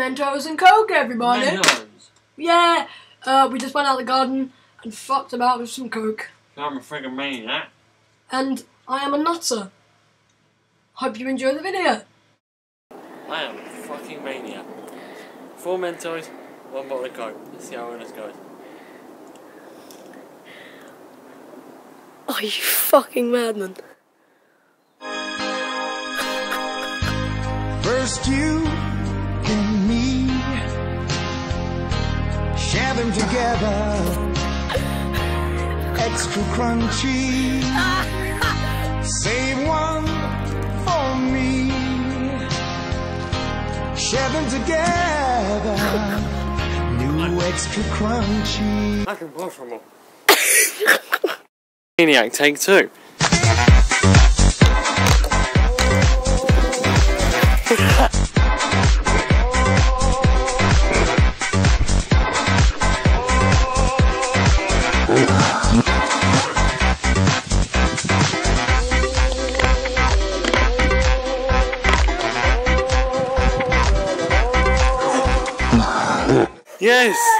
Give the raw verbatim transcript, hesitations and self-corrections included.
Mentos and Coke, everybody. Mentos? Yeah, uh, we just went out the garden and fucked about with some Coke. I'm a friggin' maniac. And I am a nutter. Hope you enjoy the video. I am a fucking maniac. Four Mentos, one bottle of Coke. Let's see how this goes. Are you fucking madman? First you and me, share them together, extra crunchy. Save one for me, share them together, new extra crunchy. I can buy from them. Maniac, take two. Yes!